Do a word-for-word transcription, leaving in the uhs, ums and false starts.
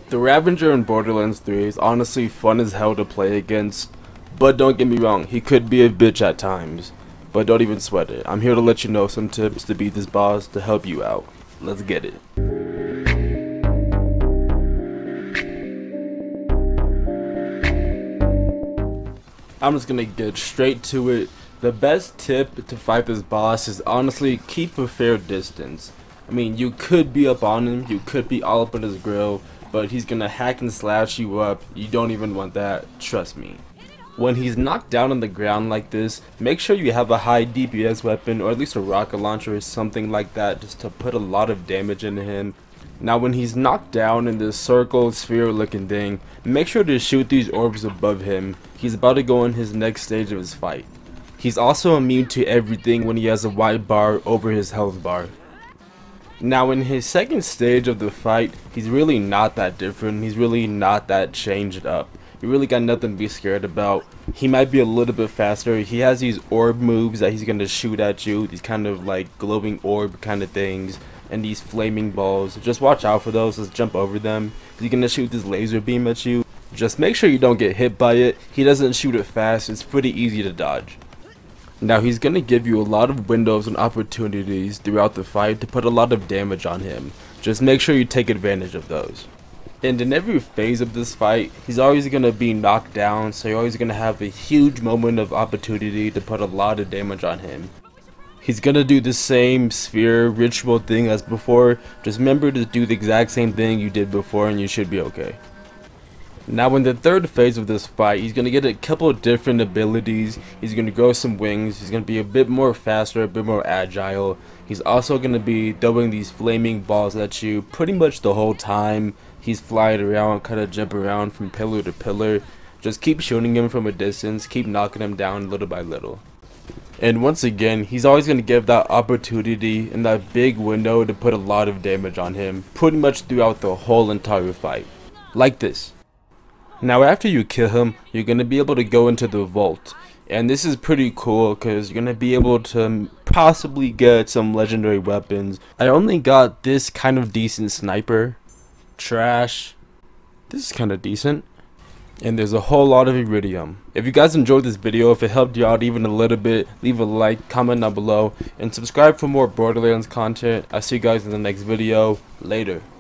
The Ravager in Borderlands three is honestly fun as hell to play against, but don't get me wrong, he could be a bitch at times. But don't even sweat it. I'm here to let you know some tips to beat this boss to help you out. Let's get it. I'm just gonna get straight to it. The best tip to fight this boss is honestly keep a fair distance. I mean, you could be up on him, you could be all up in his grill, but he's gonna hack and slash you up. You don't even want that, trust me. When he's knocked down on the ground like this, make sure you have a high D P S weapon or at least a rocket launcher or something like that just to put a lot of damage into him. Now when he's knocked down in this circle sphere looking thing, make sure to shoot these orbs above him. He's about to go in his next stage of his fight. He's also immune to everything when he has a white bar over his health bar. Now in his second stage of the fight, he's really not that different. He's really not that changed up. You really got nothing to be scared about. He might be a little bit faster. He has these orb moves that he's going to shoot at you. These kind of like glowing orb kind of things. And these flaming balls. Just watch out for those. Let's jump over them. He's going to shoot this laser beam at you. Just make sure you don't get hit by it. He doesn't shoot it fast. It's pretty easy to dodge. Now he's going to give you a lot of windows and opportunities throughout the fight to put a lot of damage on him. Just make sure you take advantage of those. And in every phase of this fight, he's always going to be knocked down, so you're always going to have a huge moment of opportunity to put a lot of damage on him. He's going to do the same sphere ritual thing as before. Just remember to do the exact same thing you did before and you should be okay. Now in the third phase of this fight, he's going to get a couple of different abilities. He's going to grow some wings. He's going to be a bit more faster, a bit more agile. He's also going to be throwing these flaming balls at you pretty much the whole time. He's flying around, kind of jump around from pillar to pillar. Just keep shooting him from a distance, keep knocking him down little by little. And once again, he's always going to give that opportunity and that big window to put a lot of damage on him, pretty much throughout the whole entire fight. Like this. Now after you kill him, you're going to be able to go into the vault. And this is pretty cool because you're going to be able to possibly get some legendary weapons. I only got this kind of decent sniper. Trash. This is kind of decent. And there's a whole lot of iridium. If you guys enjoyed this video, if it helped you out even a little bit, leave a like, comment down below, and subscribe for more Borderlands content. I'll see you guys in the next video. Later.